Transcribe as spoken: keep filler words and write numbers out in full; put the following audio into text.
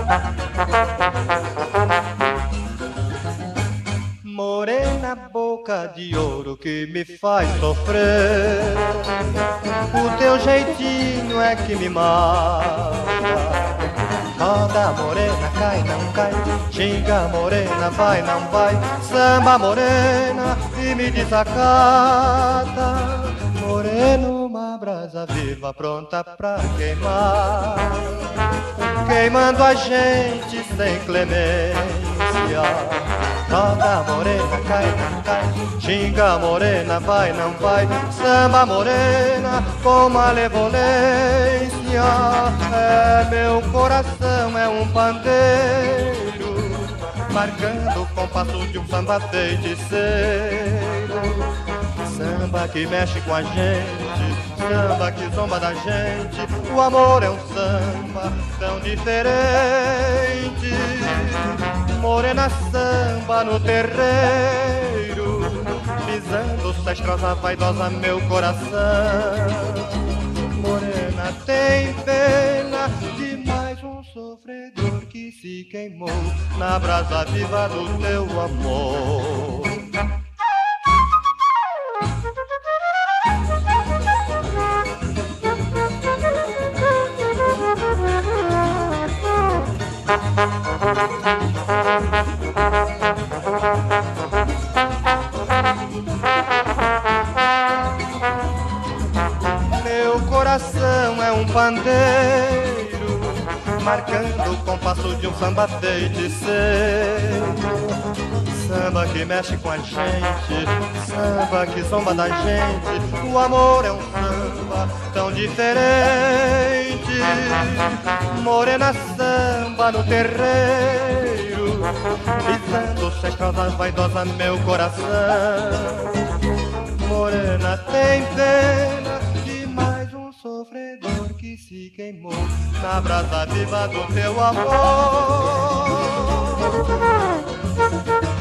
Morena, boca de ouro que me faz sofrer, o teu jeitinho é que me mata. Roda morena, cai, não cai, xinga morena, vai, não vai, samba morena e me desacata. Moreno, uma brasa viva pronta pra queimar, queimando a gente sem clemência. Roda morena, cai, não cai, xinga morena, vai, não vai, samba morena com malevolência. É meu coração, é um pandeiro, marcando o compasso de um samba feiticeiro. Samba que mexe com a gente, samba que zomba da gente. O amor é um samba tão diferente. Morena samba no terreiro, pisando cestrosa, vaidosa meu coração. Morena tem pena de mais um sofredor que se queimou na brasa viva do teu amor. Meu coração é um pandeiro, marcando o compasso de um samba feiticeiro. Samba que mexe com a gente, samba que zomba da gente. O amor é um samba tão diferente. Morena samba no terreiro, pisando cestrosa, vaidosa meu coração. Morena tem pena de mais um sofredor que se queimou na brasa viva do teu amor.